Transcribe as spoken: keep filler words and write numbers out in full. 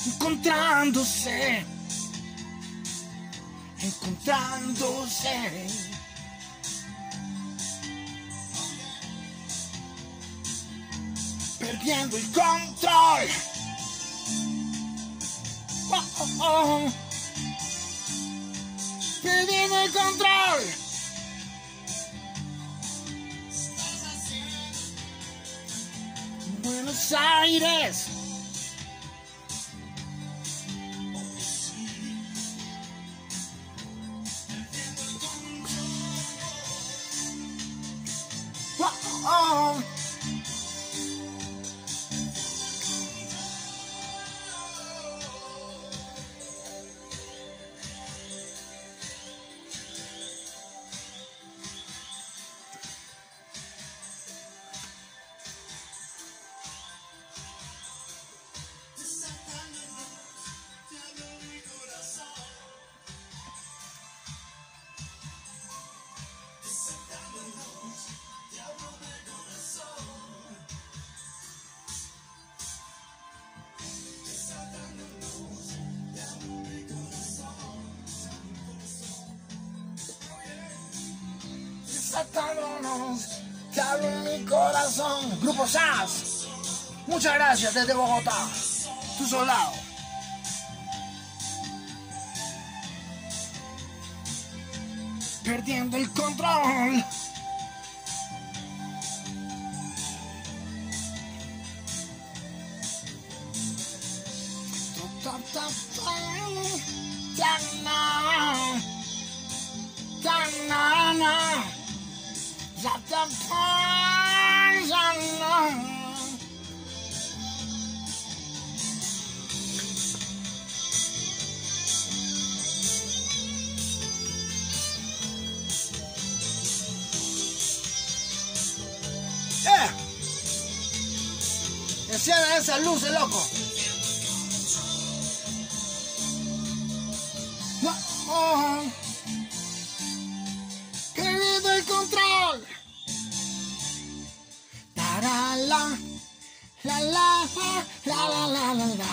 encontrándose, encontrándose. Perdiendo el control. Oh, oh, oh. Perdiendo el control. Buenos Aires. Oh, oh, oh. Desatándonos, te hablo en mi corazón. Grupo Sass, muchas gracias desde Bogotá, tu soldado. Perdiendo el control. Yeah. Enciende esas luces, loco. Oh, perdiendo el control. La la la la la la la la la.